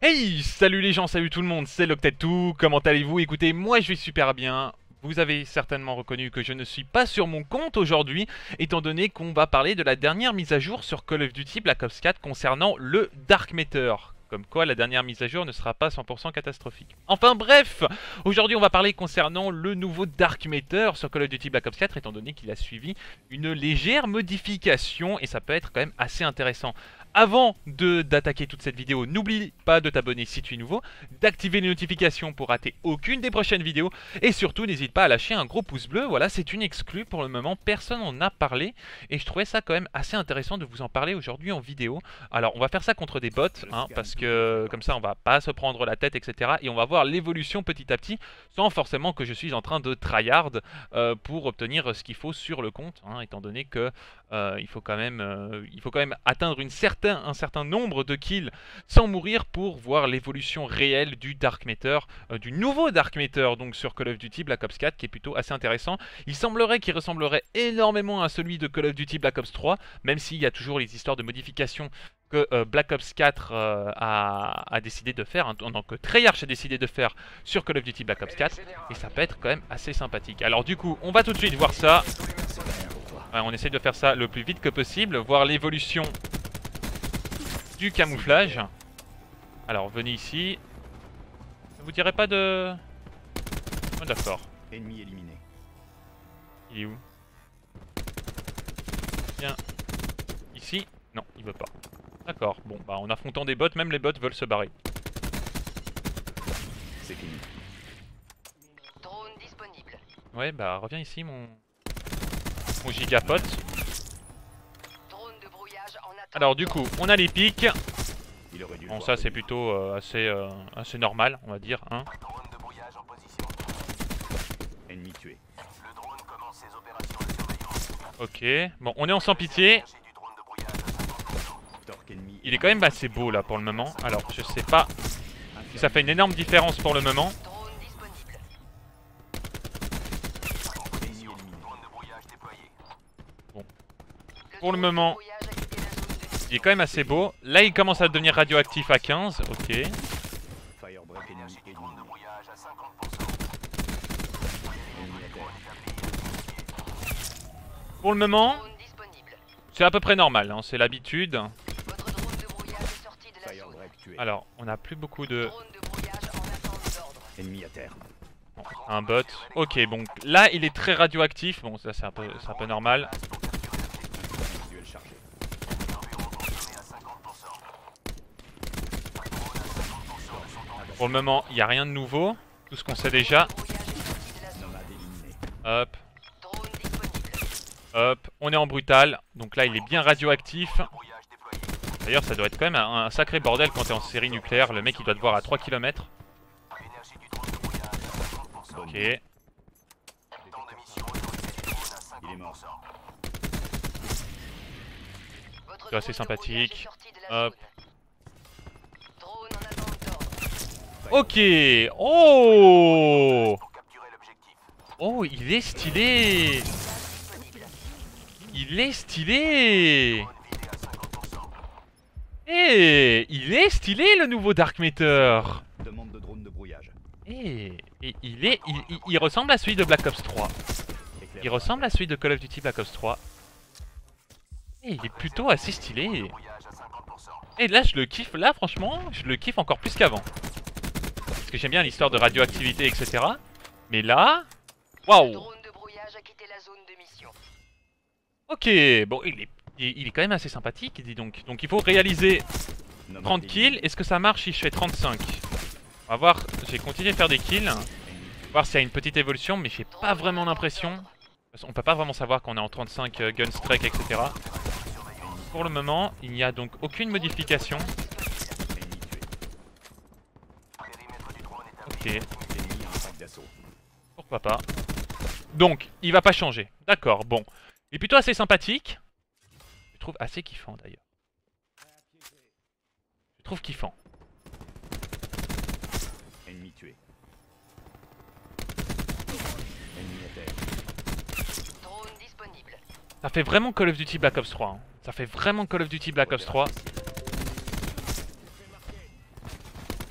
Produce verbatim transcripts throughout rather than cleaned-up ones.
Hey, salut les gens, salut tout le monde, c'est Loctetou, comment allez-vous? Écoutez, moi je vais super bien. Vous avez certainement reconnu que je ne suis pas sur mon compte aujourd'hui, étant donné qu'on va parler de la dernière mise à jour sur Call of Duty Black Ops quatre concernant le Dark Matter. Comme quoi la dernière mise à jour ne sera pas cent pour cent catastrophique. Enfin bref, aujourd'hui on va parler concernant le nouveau Dark Matter sur Call of Duty Black Ops quatre, étant donné qu'il a suivi une légère modification et ça peut être quand même assez intéressant. Avant d'attaquer toute cette vidéo, n'oublie pas de t'abonner si tu es nouveau, d'activer les notifications pour rater aucune des prochaines vidéos, et surtout n'hésite pas à lâcher un gros pouce bleu. Voilà, c'est une exclue pour le moment, personne n'en a parlé, et je trouvais ça quand même assez intéressant de vous en parler aujourd'hui en vidéo. Alors on va faire ça contre des bots, hein, parce que comme ça on va pas se prendre la tête, et cetera. Et on va voir l'évolution petit à petit, sans forcément que je suis en train de tryhard euh, pour obtenir ce qu'il faut sur le compte, hein, étant donné que euh, il faut quand même, euh, il faut quand même atteindre une certaine un certain nombre de kills sans mourir pour voir l'évolution réelle du Dark Matter, euh, du nouveau Dark Matter donc sur Call of Duty Black Ops quatre, qui est plutôt assez intéressant. Il semblerait qu'il ressemblerait énormément à celui de Call of Duty Black Ops trois, même s'il y a toujours les histoires de modification que euh, Black Ops quatre euh, a, a décidé de faire, hein, donc que Treyarch a décidé de faire sur Call of Duty Black Ops quatre, et ça peut être quand même assez sympathique. Alors du coup, on va tout de suite voir ça. Ouais, on essaye de faire ça le plus vite que possible, voir l'évolution du camouflage. Alors venez ici. Ne vous direz pas de... Oh, d'accord. Ennemi éliminé. Il est où? Tiens. Ici? Non, il veut pas. D'accord. Bon, bah en affrontant des bots, même les bots veulent se barrer. C'est fini. Drone disponible. Ouais, bah reviens ici mon... Mon gigapote. Drone de brouillage en attente. Alors du coup, on a les pics. Il aurait dû Bon, le ça voir c'est venir. plutôt euh, assez, euh, assez normal, on va dire, hein. Drone de brouillage en position. Ennemi tué. Le drone commence ses opérations de surveillance. Ok. Bon, on est en sans pitié. Chercher du drone de brouillage à cinquante pour cent. Torque ennemi. Il est quand même assez beau là pour le moment. Alors, je sais pas si ça fait une énorme différence pour le moment. Drone disponible. Ennemi éliminé. Drone de brouillage déployé. Pour le drone de moment, brouillage a quitté la zone de mission. il est quand même assez beau. Là, il commence à devenir radioactif à quinze. Ok. Firebreak ennemi éliminé. Drone de brouillage à cinquante pour cent. Ennemi à terre. Pour le moment, Drone disponible. c'est à peu près normal, hein, c'est l'habitude. Votre drone de brouillage est sorti de la zone. Firebreak tué. Alors, on a plus beaucoup de... Drone de brouillage en attente d'ordre. Ennemi à terre. Bon, un bot. Ok, bon, là, il est très radioactif. Bon, ça c'est un peu, c'est un peu normal. Duel chargé. Pour le moment, il n'y a rien de nouveau. Tout ce qu'on sait déjà. Brouillage est sorti de la zone. Nomade éliminé. Hop, Drone disponible. hop. On est en brutal. Donc là, il est bien radioactif. Brouillage déployé. D'ailleurs, ça doit être quand même un, un sacré bordel quand t'es en série nucléaire. Le mec, il doit te voir à trois kilomètres. Énergie du drone de brouillage à cinquante pour cent. Ok. Temps de mission autorisé du drone à cinquante pour cent. Il est mort. Votre C'est assez drone de brouillage sympathique. est sorti de la Hop. zone. Drone en attente d'ordre. Ok. Oh. Pour capturer l'objectif. Oh, il est stylé. Disponible. Il est stylé. Drone vidé à cinquante pour cent. Eh, il est stylé le nouveau Dark Matter. Demande de drone de brouillage. Eh, et il est, il, il- il ressemble à celui de Black Ops trois. Il ressemble à celui de Call of Duty Black Ops trois. Et il est plutôt assez stylé. Brouillage à cinquante pour cent. Et là, je le kiffe. Là, franchement, je le kiffe encore plus qu'avant. Parce que j'aime bien l'histoire de radioactivité, et cetera. Mais là, Le waouh. drone de brouillage a quitté la zone de mission. Ok, bon, il est, il il est quand même assez sympathique, dis donc. Donc, il faut réaliser Nomade trente kills. Est-ce que ça marche si je fais trente-cinq? On va voir. J'ai continué à faire des kills. Voir s'il y a une petite évolution, mais j'ai pas vraiment l'impression. On peut pas vraiment savoir qu'on est en trente-cinq euh, gun strike, et cetera. Pour le moment, il n'y a donc aucune modification. Ennemi tué. Périmètre du drone établi. Ok, Ennemi en attaque d'assaut. pourquoi pas. Donc, il va pas changer. D'accord, bon. Il est plutôt assez sympathique. Je trouve assez kiffant d'ailleurs. Je trouve kiffant. Ennemi tué. Ennemi à terre. Drone disponible. Ça fait vraiment Call of Duty Black Ops trois. Hein. Ça fait vraiment Call of Duty Black Ops trois.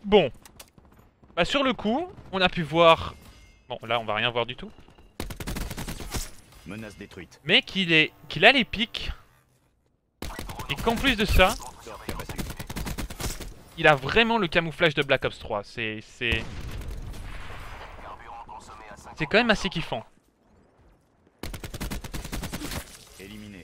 Bon. Bah sur le coup, on a pu voir... Bon, là on va rien voir du tout. Menace détruite. Mais qu'il est, qu'il a les pics. Et qu'en plus de ça, Sort capacité. il a vraiment le camouflage de Black Ops trois. C'est... C'est Carburant consommé à cinq. c'est quand même assez kiffant. Éliminé.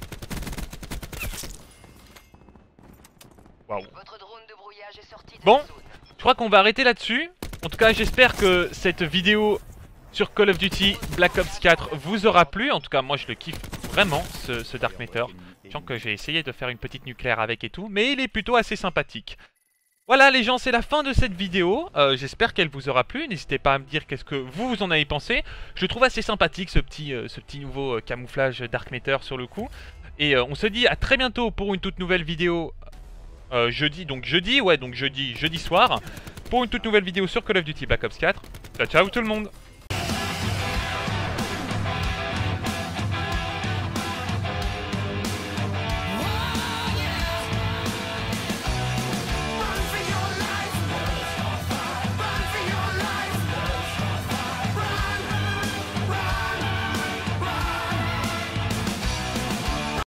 Waouh. Votre drone de brouillage est sorti de Bon. la zone. Je crois qu'on va arrêter là-dessus. En tout cas, j'espère que cette vidéo sur Call of Duty Black Ops quatre vous aura plu. En tout cas, moi je le kiffe vraiment, ce, ce Dark Matter. Sachant que j'ai essayé de faire une petite nucléaire avec et tout, mais il est plutôt assez sympathique. Voilà les gens, c'est la fin de cette vidéo. Euh, j'espère qu'elle vous aura plu. N'hésitez pas à me dire qu'est-ce que vous, vous en avez pensé. Je le trouve assez sympathique ce petit, euh, ce petit nouveau euh, camouflage Dark Matter sur le coup. Et euh, on se dit à très bientôt pour une toute nouvelle vidéo. Euh, jeudi, donc jeudi, ouais, donc jeudi, jeudi soir. Pour une toute nouvelle vidéo sur Call of Duty Black Ops quatre. Ciao, ciao tout le monde!